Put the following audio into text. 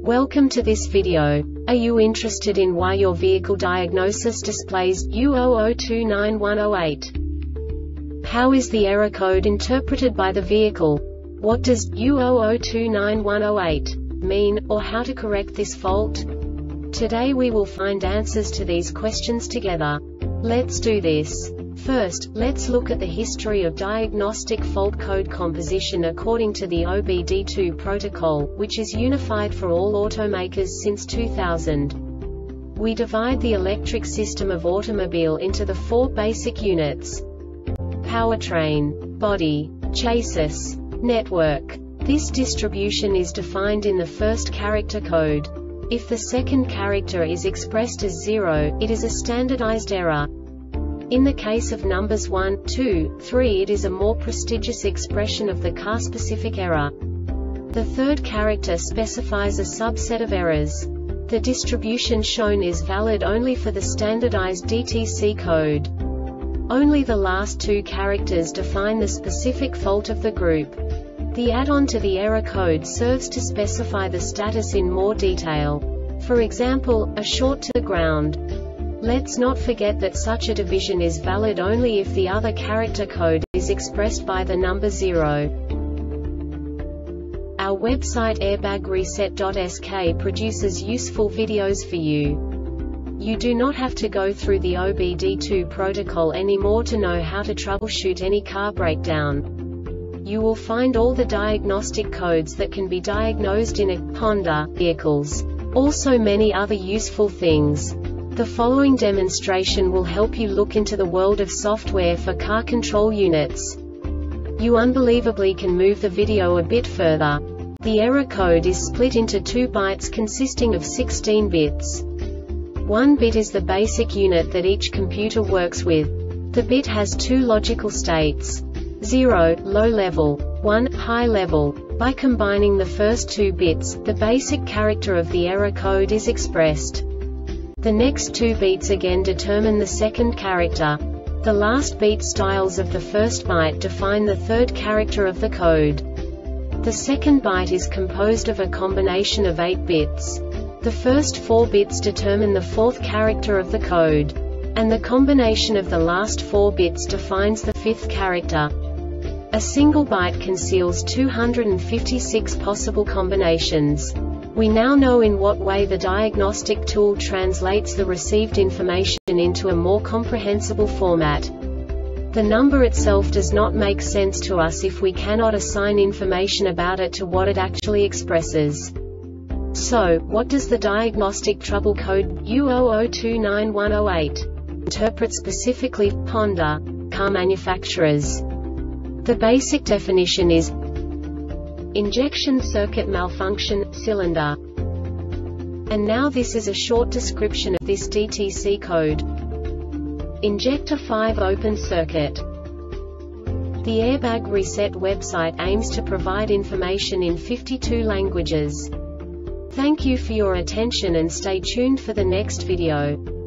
Welcome to this video. Are you interested in why your vehicle diagnosis displays U00291008? How is the error code interpreted by the vehicle? What does U00291008 mean, or how to correct this fault? Today we will find answers to these questions together. Let's do this. First, let's look at the history of diagnostic fault code composition according to the OBD2 protocol, which is unified for all automakers since 2000. We divide the electric system of automobile into the four basic units: powertrain, body, chassis, network. This distribution is defined in the first character code. If the second character is expressed as 0, it is a standardized error. In the case of numbers 1, 2, 3, it is a more prestigious expression of the car-specific error. The third character specifies a subset of errors. The distribution shown is valid only for the standardized DTC code. Only the last two characters define the specific fault of the group. The add-on to the error code serves to specify the status in more detail. For example, a short to the ground. Let's not forget that such a division is valid only if the other character code is expressed by the number 0. Our website airbagreset.sk produces useful videos for you. You do not have to go through the OBD2 protocol anymore to know how to troubleshoot any car breakdown. You will find all the diagnostic codes that can be diagnosed in a Honda vehicles. Also many other useful things. The following demonstration will help you look into the world of software for car control units. You unbelievably can move the video a bit further. The error code is split into 2 bytes consisting of 16 bits. 1 bit is the basic unit that each computer works with. The bit has 2 logical states: 0, low level, 1, high level. By combining the first 2 bits, the basic character of the error code is expressed. The next 2 beats again determine the second character. The last beat styles of the first byte define the third character of the code. The second byte is composed of a combination of 8 bits. The first 4 bits determine the fourth character of the code. And the combination of the last 4 bits defines the fifth character. A single byte conceals 256 possible combinations. We now know in what way the diagnostic tool translates the received information into a more comprehensible format. The number itself does not make sense to us if we cannot assign information about it to what it actually expresses. So, what does the diagnostic trouble code U00291008 interpret specifically for Honda car manufacturers? The basic definition is injection circuit malfunction, cylinder. And now this is a short description of this DTC code. Injector 5 open circuit. The Airbag Reset website aims to provide information in 52 languages. Thank you for your attention and stay tuned for the next video.